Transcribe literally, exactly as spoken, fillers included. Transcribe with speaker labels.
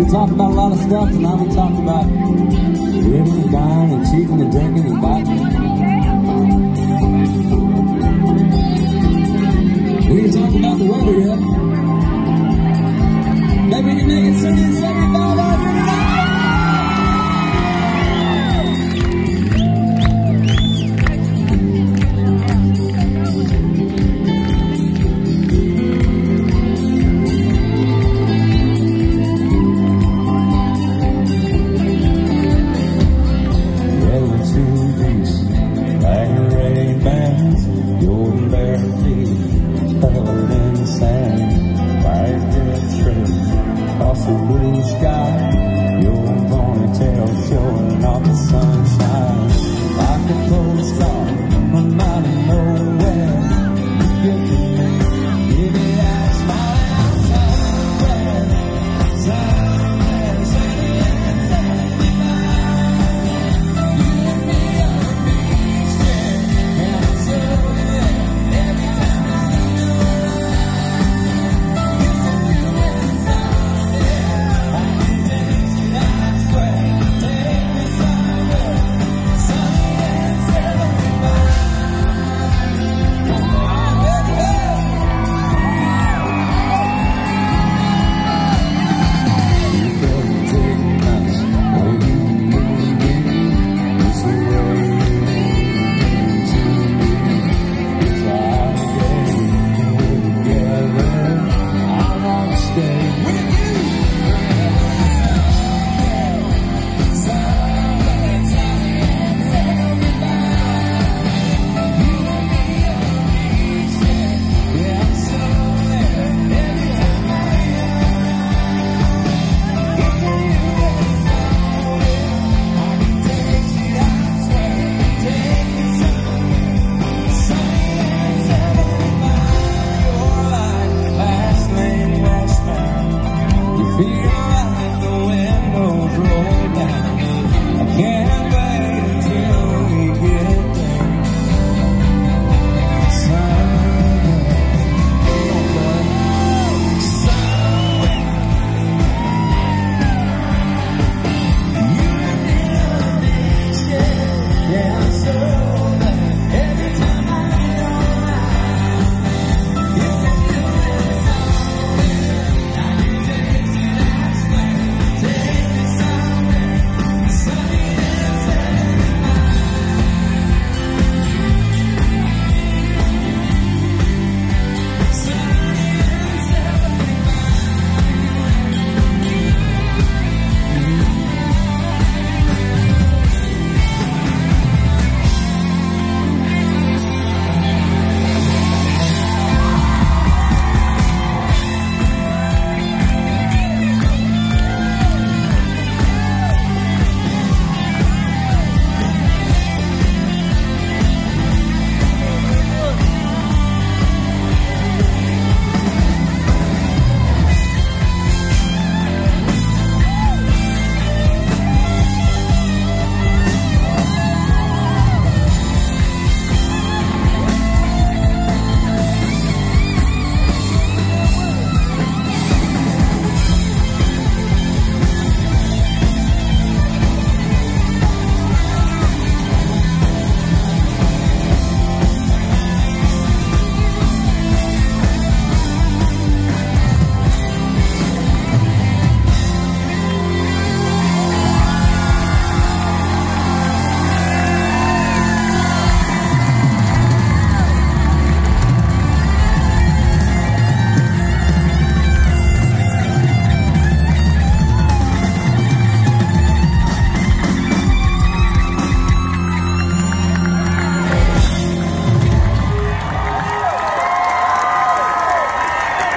Speaker 1: We talked about a lot of stuff tonight. We talked about living and dying and cheating and drinking and fighting. We didn't talk about the weather yet. Maybe we can make it sunny and seventy-five out here tonight.
Speaker 2: Blue sky, your ponytail showing off the sun.